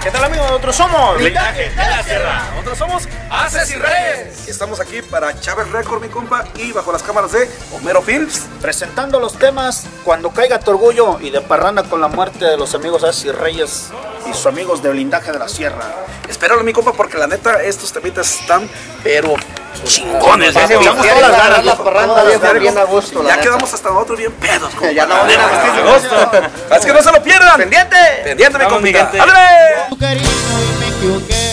¿Qué tal, amigos? Nosotros somos Blindaje de la Sierra. Nosotros somos Haces y Reyes. Estamos aquí para Chávez Record, mi compa, y bajo las cámaras de Homero Films, presentando los temas Cuando caiga tu orgullo y de parranda con la muerte de los amigos Haces y Reyes y sus amigos de Blindaje de la Sierra. Espéralo, mi compa, porque la neta estos temitas están pero chingones. Ya Echamos todas las ganas, la loco. parranda bien a gusto. Ya quedamos hasta nosotros bien pedos, compa. Ya no bien a gusto. Así que no se lo pierdan. Pendiente. Pendiente, mi compa. Pendiente. ¡Ándale! Tu cariño y me equivoqué.